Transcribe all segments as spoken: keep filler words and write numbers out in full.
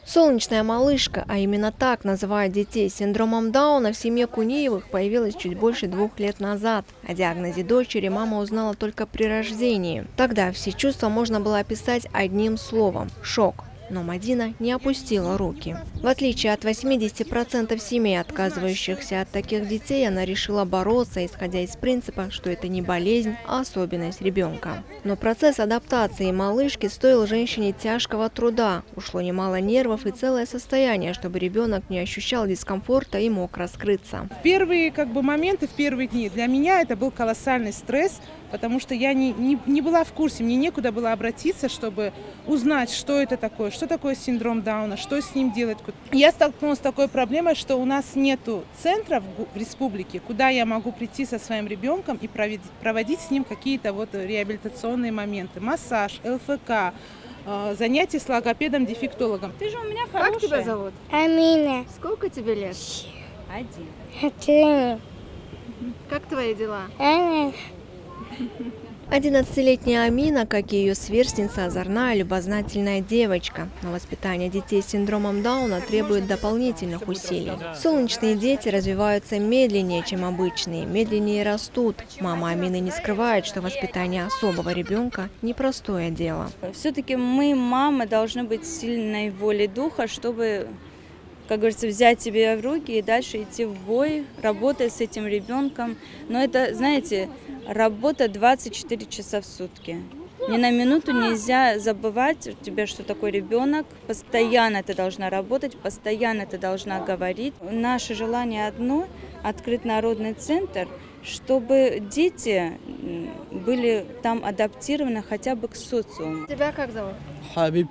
Солнечная малышка, а именно так называют детей с синдромом Дауна, в семье Куниевых появилась чуть больше двух лет назад. О диагнозе дочери мама узнала только при рождении. Тогда все чувства можно было описать одним словом – шок. Но Мадина не опустила руки. В отличие от восьмидесяти процентов семей, отказывающихся от таких детей, она решила бороться, исходя из принципа, что это не болезнь, а особенность ребенка. Но процесс адаптации малышки стоил женщине тяжкого труда. Ушло немало нервов и целое состояние, чтобы ребенок не ощущал дискомфорта и мог раскрыться. В первые как бы, моменты, в первые дни для меня это был колоссальный стресс, потому что я не, не, не была в курсе, мне некуда было обратиться, чтобы узнать, что это такое, что такое синдром Дауна, что с ним делать. Я столкнулась с такой проблемой, что у нас нету центра в, в республике, куда я могу прийти со своим ребенком и проводить, проводить с ним какие-то вот реабилитационные моменты. Массаж, ЛФК, э, занятия с логопедом-дефектологом. Ты же у меня хорошая. Как тебя зовут? Амина. Сколько тебе лет? Один. Три. Как твои дела? Амина. одиннадцатилетняя Амина, как и ее сверстница, озорная, любознательная девочка. Но воспитание детей с синдромом Дауна требует дополнительных усилий. Солнечные дети развиваются медленнее, чем обычные, медленнее растут. Мама Амины не скрывает, что воспитание особого ребенка – непростое дело. Все-таки мы, мамы, должны быть сильной волей духа, чтобы, как говорится, взять себя в руки и дальше идти в бой, работать с этим ребенком. Но это, знаете, работа двадцать четыре часа в сутки. Ни на минуту нельзя забывать у тебя, что такой ребенок. Постоянно ты должна работать, постоянно ты должна говорить. Наше желание одно – открыть народный центр, чтобы дети были там адаптированы хотя бы к социуму. Тебя как зовут? Хабиб.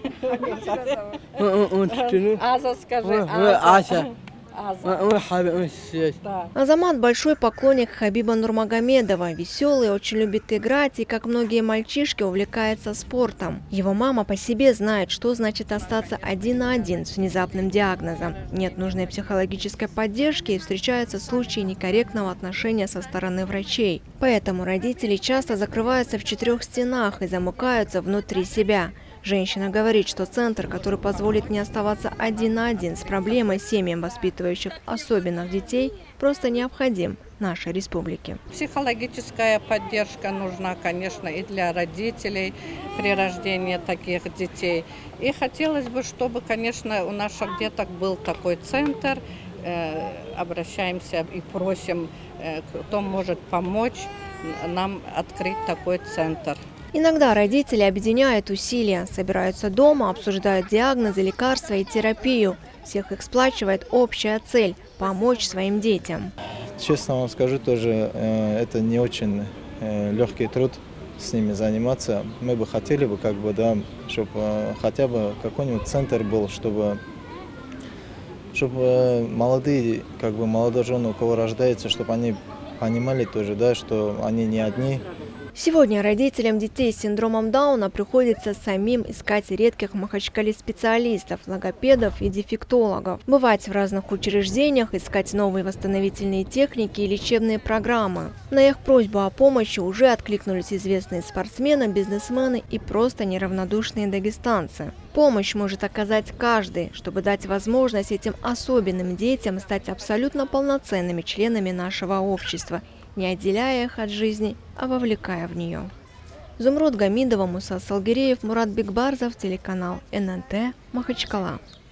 Аза, скажи. Ася. Азамат – большой поклонник Хабиба Нурмагомедова. Веселый, очень любит играть и, как многие мальчишки, увлекается спортом. Его мама по себе знает, что значит остаться один на один с внезапным диагнозом. Нет нужной психологической поддержки и встречаются случаи некорректного отношения со стороны врачей. Поэтому родители часто закрываются в четырех стенах и замыкаются внутри себя. Женщина говорит, что центр, который позволит не оставаться один на один с проблемой семьям, воспитывающих особенных детей, просто необходим нашей республике. Психологическая поддержка нужна, конечно, и для родителей при рождении таких детей. И хотелось бы, чтобы, конечно, у наших деток был такой центр. Э, обращаемся и просим, э, кто может помочь нам открыть такой центр. Иногда родители объединяют усилия, собираются дома, обсуждают диагнозы, лекарства и терапию. Всех их сплачивает общая цель – помочь своим детям. Честно вам скажу, тоже это не очень легкий труд с ними заниматься. Мы бы хотели бы, как бы, да, чтобы хотя бы какой-нибудь центр был, чтобы, чтобы молодые, как бы молодожены, у кого рождается, чтобы они понимали тоже, да, что они не одни. Сегодня родителям детей с синдромом Дауна приходится самим искать редких в Махачкале специалистов, логопедов и дефектологов, бывать в разных учреждениях, искать новые восстановительные техники и лечебные программы. На их просьбу о помощи уже откликнулись известные спортсмены, бизнесмены и просто неравнодушные дагестанцы. Помощь может оказать каждый, чтобы дать возможность этим особенным детям стать абсолютно полноценными членами нашего общества, не отделяя их от жизни, а вовлекая в нее. Зумруд Гамидова, Муса Салгиреев, Мурат Бекбарзов, телеканал эн эн тэ, Махачкала.